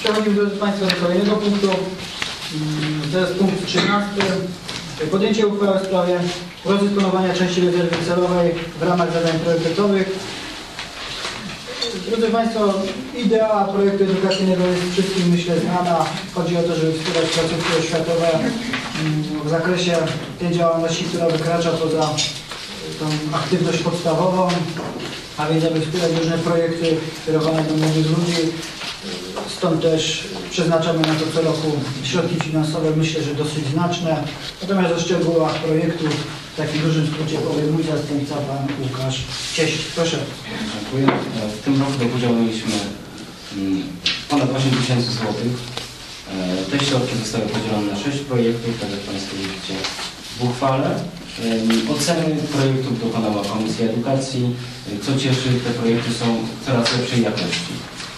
Przechodzimy, drodzy Państwo, do kolejnego punktu. To jest punkt 13. Podjęcie uchwały w sprawie rozdysponowania części rezerwy celowej w ramach zadań priorytetowych. Drodzy Państwo, idea projektu edukacyjnego jest wszystkim, myślę, znana. Chodzi o to, żeby wspierać placówki oświatowe w zakresie tej działalności, która wykracza poza tą aktywność podstawową, a więc aby wspierać różne projekty kierowane do młodych ludzi. Stąd też przeznaczamy na to co roku środki finansowe, myślę, że dosyć znaczne. Natomiast o szczegółach projektu w takim dużym skrócie powie mój zastępca, pan Łukasz Cieś. Proszę. Dziękuję. W tym roku do udziału mieliśmy ponad 8 000 złotych. Te środki zostały podzielone na 6 projektów, tak jak Państwo widzicie w uchwale. Oceny projektów dokonała Komisja Edukacji. Co cieszy, te projekty są coraz lepszej jakości.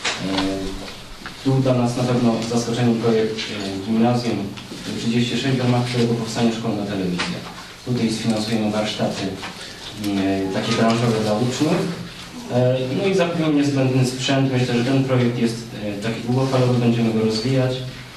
Tu dla nas na pewno zaskoczeniem projekt Gimnazjum 36, w ramach którego powstanie szkolna telewizja. Tutaj sfinansujemy warsztaty takie branżowe dla uczniów. No i zapewnienie niezbędny sprzęt. Myślę, że ten projekt jest taki długofalowy, będziemy go rozwijać.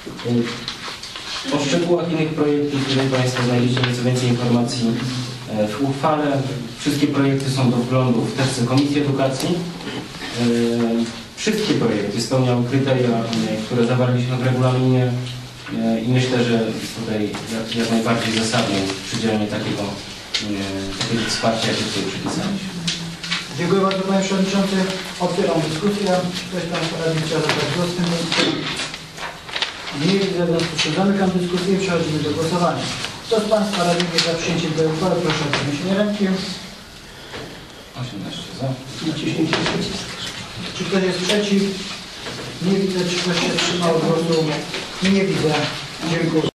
O szczegółach innych projektów tutaj Państwo znajdziecie nieco więcej informacji w uchwale. Wszystkie projekty są do wglądu w teczce Komisji Edukacji. Wszystkie projekty spełniały kryteria, które zawarliśmy w regulaminie i myślę, że tutaj jak najbardziej zasadne jest przydzielenie takiego wsparcia, jakie tutaj przypisaliśmy. Dziękuję bardzo, Panie Przewodniczący. Otwieram dyskusję. Czy ktoś Państwa radny chciał zabrać głos w tym punkcie? Nie widzę, w związku z tym zamykam dyskusję i przechodzimy do głosowania. Kto z Państwa radnych jest za przyjęciem tej uchwały, proszę o podniesienie ręki. 18 za. Naciśnijcie przycisk. Czy ktoś jest przeciw? Nie widzę. Czy ktoś się wstrzymał od głosu? Nie widzę. Dziękuję.